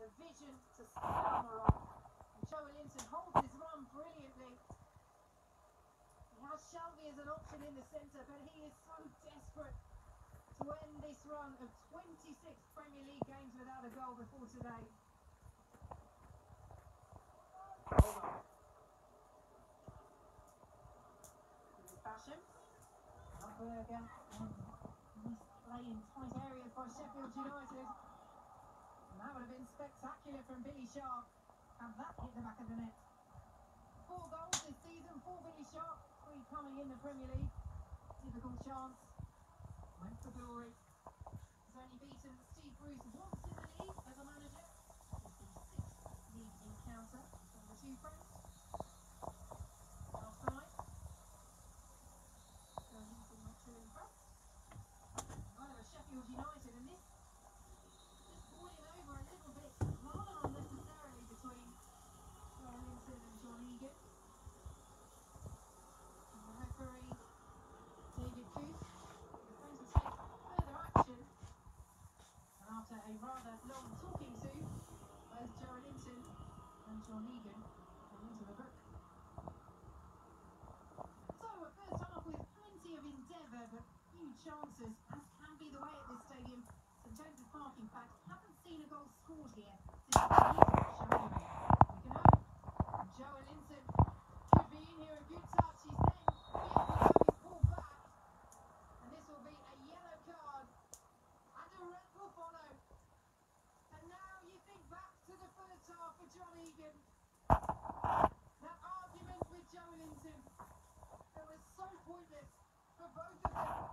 the vision to start off. And Joelinton holds his run brilliantly. He has Shelvey as an option in the centre, but he is so desperate to end this run of 26 Premier League games without a goal before today. Hold on. With his passion. Berger and misplay in tight areas by Sheffield United. And that would have been spectacular from Billy Sharp. And that hit the back of the net. 4 goals this season for Billy Sharp. 3 coming in the Premier League. Difficult chance. Went for glory. He's only beaten Steve Bruce once in the league as a manager. It's the 6th league encounter from the two friends. Last night. Joelinton not too impressed. Neither was Sheffield United, and this just boiling over a little bit, rather unnecessarily, between Joelinton and John Egan. And the referee, David Coote, is going to take further action. And after a rather long talking to, both Joelinton and John Egan go into the book. So, a first half with plenty of endeavour, but few chances, as can be the way at this stadium. St James's Park, in fact, haven't seen a goal scored here since the January. We can hope. Joelinton could be in here, a good touch. He's then he's pulled back, and this will be a yellow card and a red will follow. And now you think back to the first half for John Egan. That argument with Joelinton that was so pointless for both of them.